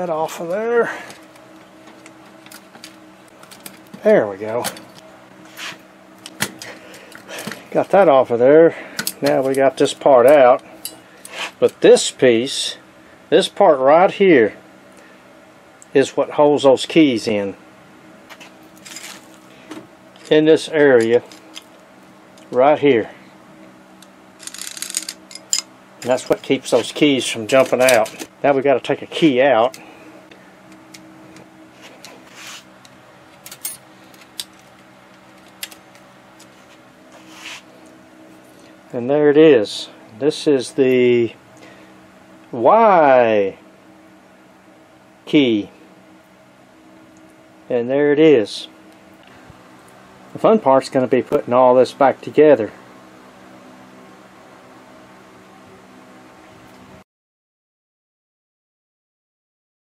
that off of there. There we go. Got that off of there. Now we got this part out. But this piece, this part right here, is what holds those keys in this area right here. And that's what keeps those keys from jumping out. Now we got to take a key out. And there it is. This is the Y key. And there it is. The fun part's going to be putting all this back together.